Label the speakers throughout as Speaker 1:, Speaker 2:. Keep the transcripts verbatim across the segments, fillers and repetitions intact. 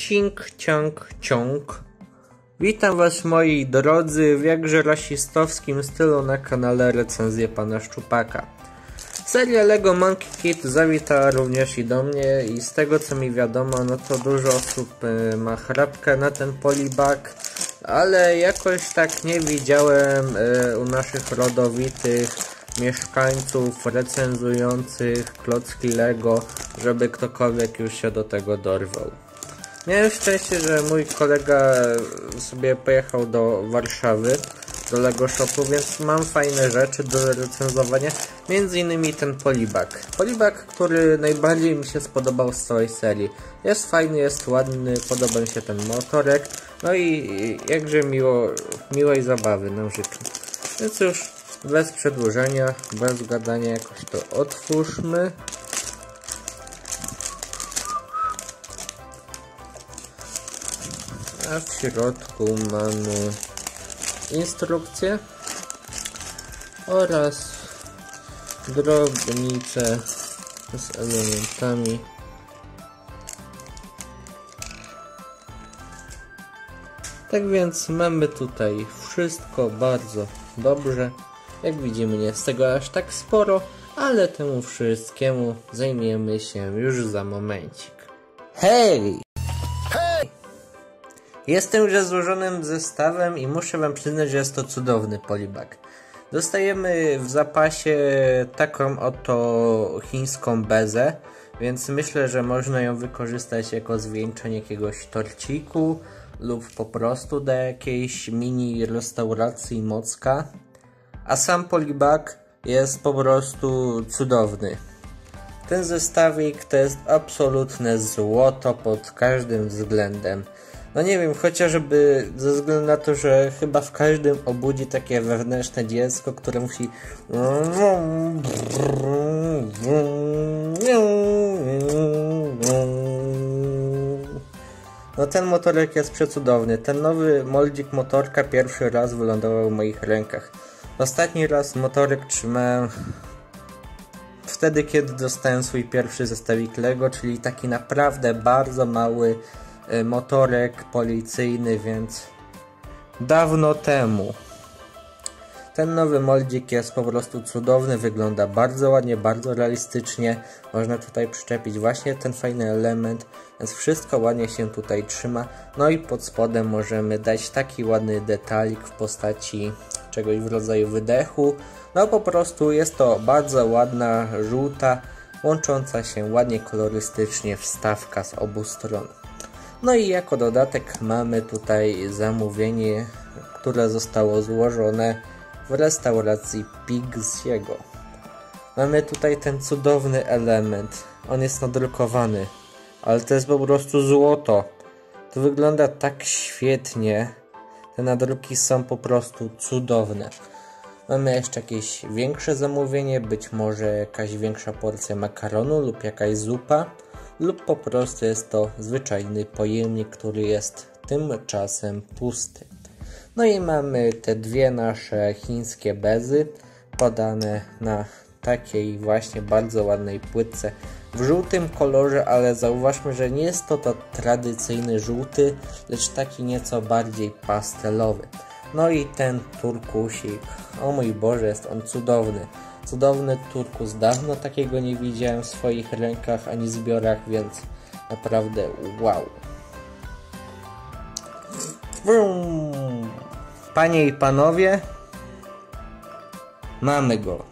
Speaker 1: Cink, ciąg, ciąg. Witam was moi drodzy w jakże rasistowskim stylu na kanale Recenzje Pana Szczupaka. Seria Lego Monkey Kid zawitała również i do mnie i z tego co mi wiadomo, no to dużo osób y, ma chrapkę na ten polibag, ale jakoś tak nie widziałem y, u naszych rodowitych mieszkańców recenzujących klocki Lego, żeby ktokolwiek już się do tego dorwał. Miałem szczęście, że mój kolega sobie pojechał do Warszawy, do Lego Shopu, więc mam fajne rzeczy do recenzowania, między innymi ten polibag. Polibag, który najbardziej mi się spodobał z całej serii. Jest fajny, jest ładny, podoba mi się ten motorek, no i jakże miło, miłej zabawy nam życzę. Więc już bez przedłużenia, bez gadania, jakoś to otwórzmy. A w środku mamy instrukcję oraz drobnicę z elementami. Tak więc mamy tutaj wszystko bardzo dobrze. Jak widzimy, nie jest tego aż tak sporo, ale temu wszystkiemu zajmiemy się już za momencik. Hej! Jestem już złożonym zestawem i muszę wam przyznać, że jest to cudowny polibag. Dostajemy w zapasie taką oto chińską bezę, więc myślę, że można ją wykorzystać jako zwieńczenie jakiegoś torciku lub po prostu do jakiejś mini restauracji mocka. A sam polibag jest po prostu cudowny. Ten zestawik to jest absolutne złoto pod każdym względem. No nie wiem, chociażby ze względu na to, że chyba w każdym obudzi takie wewnętrzne dziecko, które musi... No ten motorek jest przecudowny. Ten nowy moldzik motorka pierwszy raz wylądował w moich rękach. Ostatni raz motorek trzymałem wtedy, kiedy dostałem swój pierwszy zestawik Lego, czyli taki naprawdę bardzo mały motorek policyjny, więc dawno temu. Ten nowy moldzik jest po prostu cudowny, wygląda bardzo ładnie, bardzo realistycznie. Można tutaj przyczepić właśnie ten fajny element, więc wszystko ładnie się tutaj trzyma. No i pod spodem możemy dać taki ładny detalik w postaci czegoś w rodzaju wydechu. No po prostu jest to bardzo ładna, żółta, łącząca się ładnie kolorystycznie wstawka z obu stron. No i jako dodatek mamy tutaj zamówienie, które zostało złożone w restauracji Pigsiego. Mamy tutaj ten cudowny element. On jest nadrukowany, ale to jest po prostu złoto. To wygląda tak świetnie. Te nadruki są po prostu cudowne. Mamy jeszcze jakieś większe zamówienie, być może jakaś większa porcja makaronu lub jakaś zupa. Lub po prostu jest to zwyczajny pojemnik, który jest tymczasem pusty. No i mamy te dwie nasze chińskie bezy podane na takiej właśnie bardzo ładnej płytce w żółtym kolorze, ale zauważmy, że nie jest to to tradycyjny żółty, lecz taki nieco bardziej pastelowy. No i ten turkusik, o mój Boże, jest on cudowny. Cudowny turkus, dawno takiego nie widziałem w swoich rękach ani zbiorach, więc naprawdę wow. Panie i panowie, mamy go.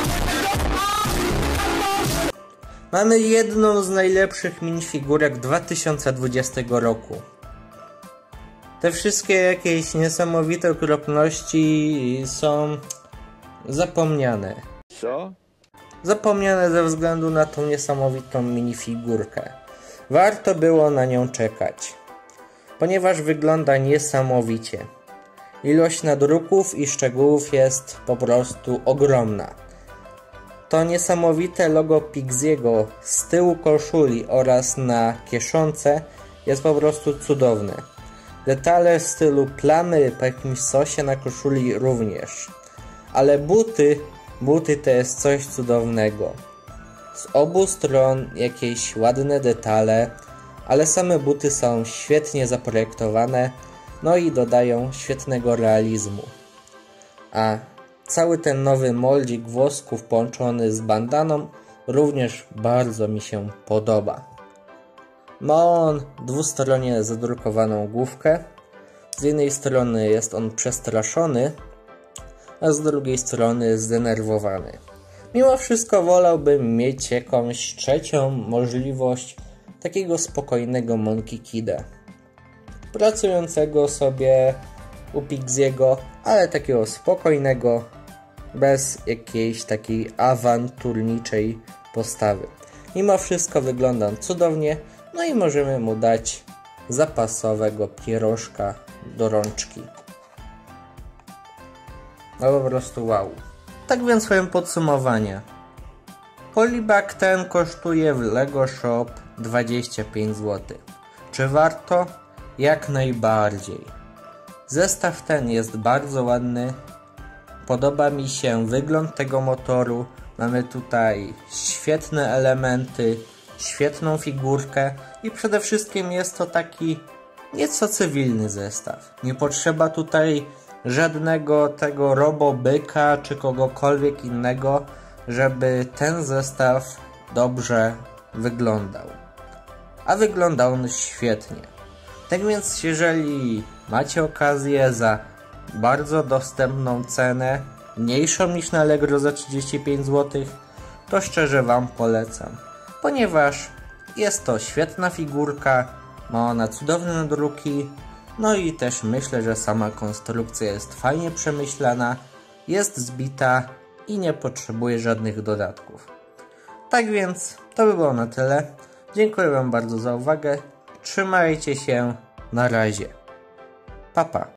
Speaker 1: Mamy jedną z najlepszych minifigurek dwa tysiące dwudziestego roku. Te wszystkie jakieś niesamowite okropności są zapomniane.
Speaker 2: Co?
Speaker 1: Zapomniane ze względu na tą niesamowitą minifigurkę. Warto było na nią czekać, ponieważ wygląda niesamowicie. Ilość nadruków i szczegółów jest po prostu ogromna. To niesamowite logo Pigsiego z tyłu koszuli oraz na kieszonce jest po prostu cudowne. Detale w stylu plamy po jakimś sosie na koszuli również. Ale buty Buty to jest coś cudownego. Z obu stron jakieś ładne detale, ale same buty są świetnie zaprojektowane, no i dodają świetnego realizmu. A cały ten nowy moldzik włosków połączony z bandaną również bardzo mi się podoba. Ma on dwustronnie zadrukowaną główkę. Z jednej strony jest on przestraszony, a z drugiej strony zdenerwowany. Mimo wszystko wolałbym mieć jakąś trzecią możliwość takiego spokojnego Monkey Kida, pracującego sobie u Pixiego, ale takiego spokojnego, bez jakiejś takiej awanturniczej postawy. Mimo wszystko wygląda on cudownie, no i możemy mu dać zapasowego pierożka do rączki. No po prostu wow. Tak więc powiem podsumowanie. Polibag ten kosztuje w Lego Shop dwadzieścia pięć złotych. Czy warto? Jak najbardziej. Zestaw ten jest bardzo ładny. Podoba mi się wygląd tego motoru. Mamy tutaj świetne elementy, świetną figurkę i przede wszystkim jest to taki nieco cywilny zestaw. Nie potrzeba tutaj żadnego tego robobyka czy kogokolwiek innego, żeby ten zestaw dobrze wyglądał. A wygląda on świetnie. Tak więc jeżeli macie okazję za bardzo dostępną cenę, mniejszą niż na Allegro za trzydzieści pięć złotych, to szczerze Wam polecam. Ponieważ jest to świetna figurka, ma ona cudowne nadruki, no i też myślę, że sama konstrukcja jest fajnie przemyślana, jest zbita i nie potrzebuje żadnych dodatków. Tak więc to by było na tyle. Dziękuję Wam bardzo za uwagę. Trzymajcie się. Na razie. Pa, pa.